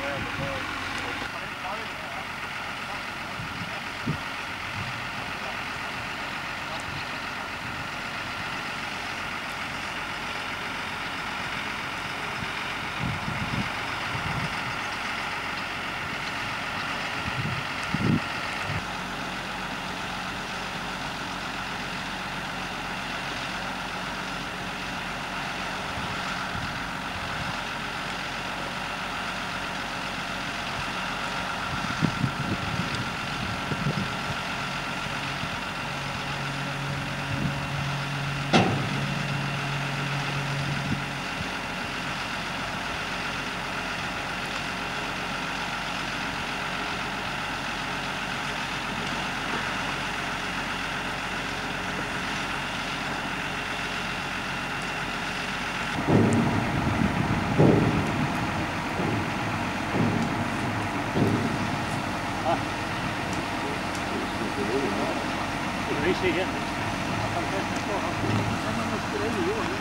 Se her. Kom her, der står her. Han må måske lade i jorden.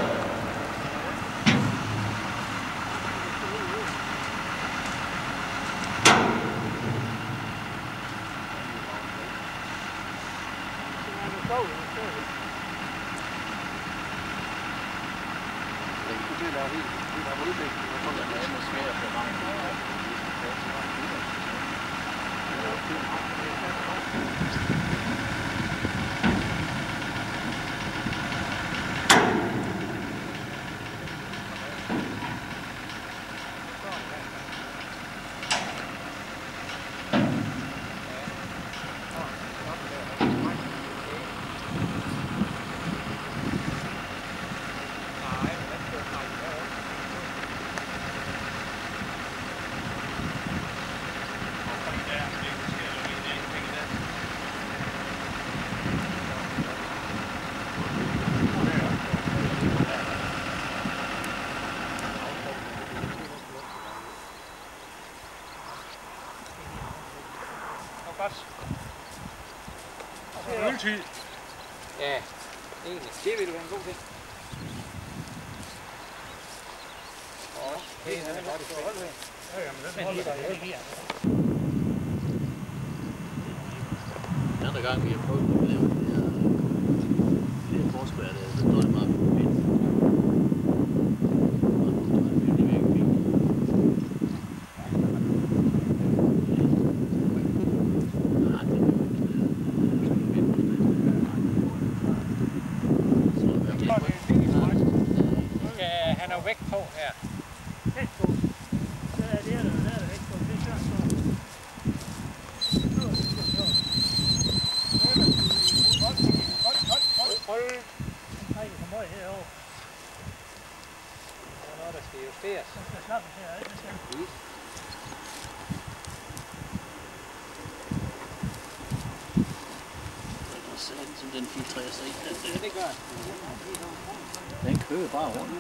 Øltid. Ja, egentlig. Det ville være en god ting. Det er godt i forhold til. Ja, men den holder der her. Den andre gang, vi har prøvet at lave det her forskvær, så står det meget fint. Vægt på her. Vægt på. Så er det der vægt på. Det er så. Hold. Nej, det kommer herover. Der er noget, der skal justeres. Den skal slappes her, ikke? Det skal. Som den filtrerer sig i. Ja, det gør den. Den kører bare rundt.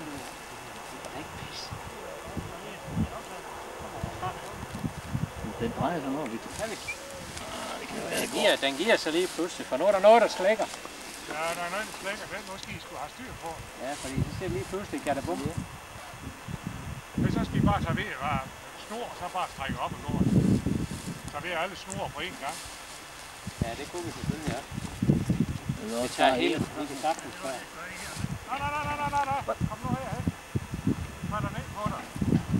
Den drejer sig over, Victor. Ja, det kan være, den giver sig lige pludselig, for nu er der noget, der slækker. Ja, der er noget, der slækker. Den måske I skulle have styr på. Ja, fordi så ser lige pludselig gadabum. Men så skal I bare tage ved at snor, og så bare strække op og gå. Tage ved alle snor på en gang. Ja, det kunne vi selvfølgelig, ja. Vi tager hele, vi kan sagtens gøre. Nej. Kom nu herhen. Tag dig ned på dig.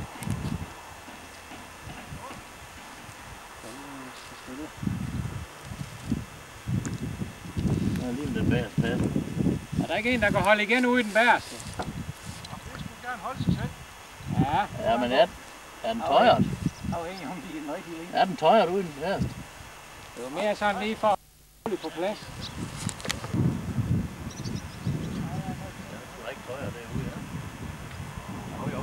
Der er lige den bagerste passe. Er der ikke en, der kan holde igen ude i den bagerste? Det skulle gerne holde sig selv. Ja. Ja, men er den tøjret? Afhængig om de er den rigtige vinkel. Er den tøjret ude i den bagerste? Det var mere sådan lige for at holde på plads. Der er ikke tøjret derude, ja. Jo.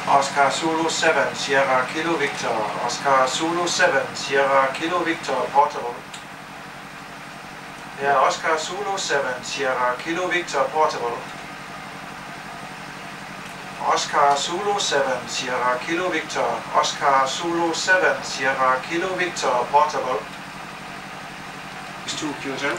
Oscar Zulu 7, Sierra Kilo Victor. Oscar Zulu 7, Sierra Kilo Victor, portable. Yeah, Oscar Zulu 7, Sierra Kilo Victor, portable. Oscar Zulu 7, Sierra Kilo Victor. Oscar Zulu 7, Sierra Kilo Victor, portable. It's 2 QSL.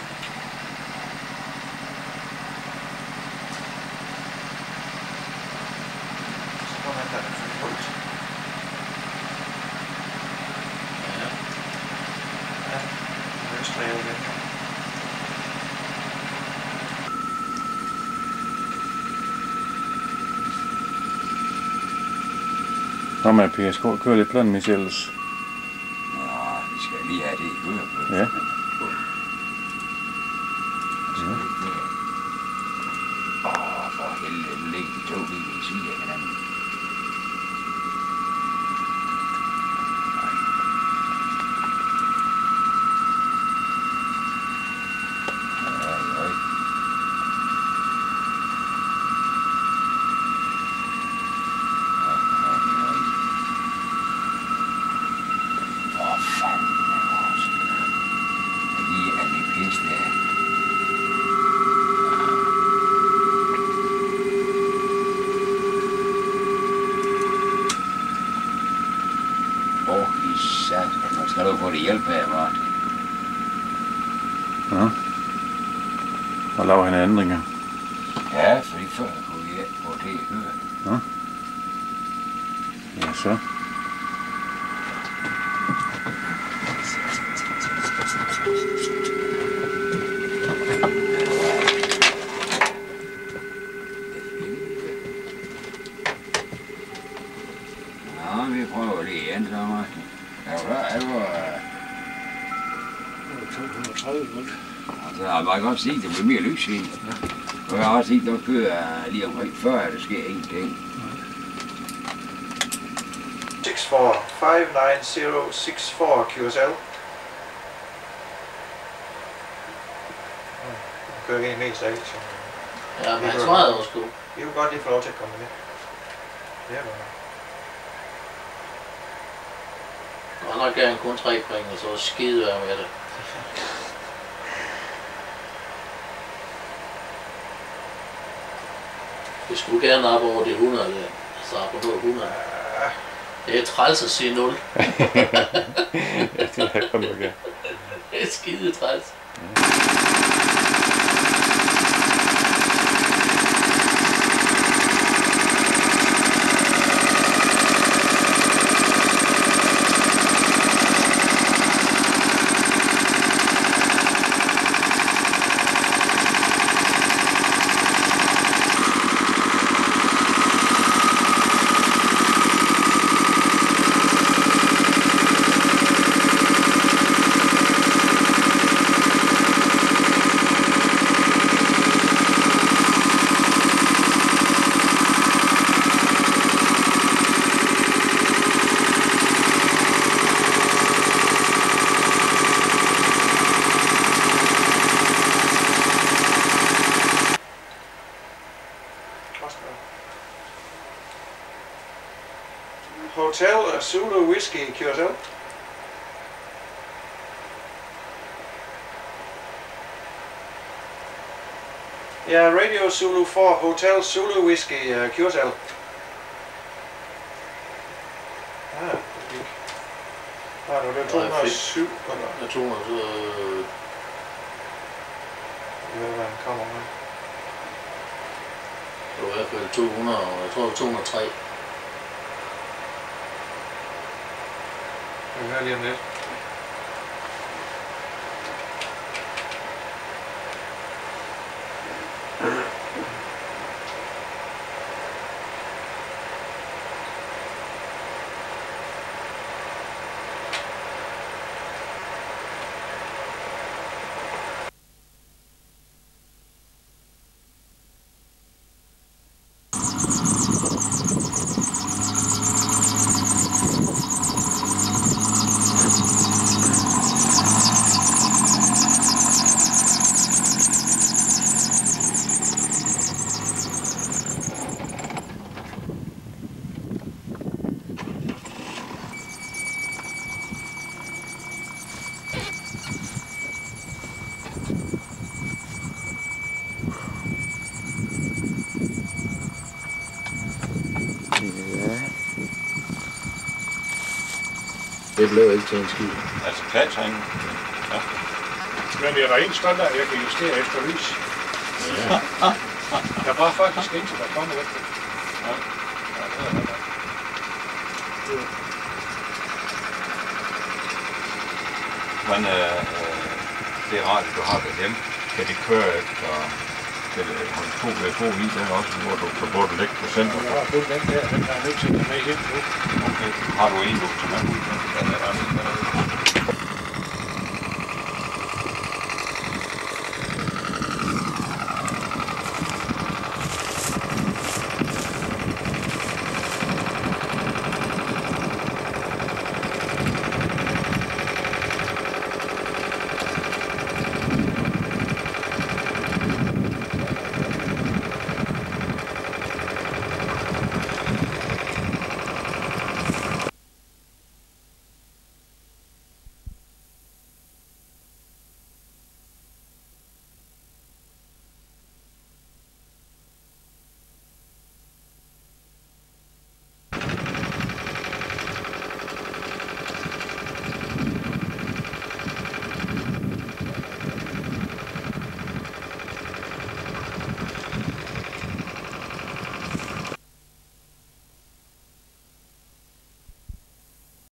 Nå, men PSK kører lidt plan, Michels. Nå, vi skal lige have det i køre på. Ja. For helvede, nu ligger de to lige ved siden af hinanden. Nu skal du få det hjælp af, Mart. Ja. Og laver han ændringer. Ja, fordi før kunne vi ikke få det at høre. Ja. Ja, så. Nå, vi prøver lige igen, så, Martin. Det var 230 volt. altså, man kan godt sige, at det bliver mere lys i. Og jeg har også set, at der kører lige omkring 40, der sker ingenting. 64 QSL. Kører ikke en mest af, så Ja, men han svarede også god. vi vil godt lige få lov til at komme med. Det er godt. Han har gerne kun 3 point, og så skide være med det. Vi skulle gerne op over de 100 der. Altså op på 100. Det er træls at sige 0. Ja, det er godt nok, ja. Det er skide træls. Hotel Zulu Whiskey QSL. Ja, Radio Zulu 4 Hotel Zulu Whiskey QSL. Ja, det gik. Nej, nu er det 207, eller? Jeg tror, så... Jeg ved, hvad han kommer med. Det var i hvert fald 200, og jeg tror, det var 203. Vi hører lige om lidt. Det blev ikke til en skid. Altså platringen. Ja. Men det er der en stund af, jeg kan justere efter lys. Ja. Der var faktisk indtil der kommer efter. Ja. Ja, det er det. Men det radio, du har derhjemme, kan det køre efter... Kan det holde 2 V2 i den også, hvor du kan både lægge procenter? Jeg har fået den der, den har jeg nødt til at tage med hjem nu. Okay. Har du en, du kan tage med? Ja, det er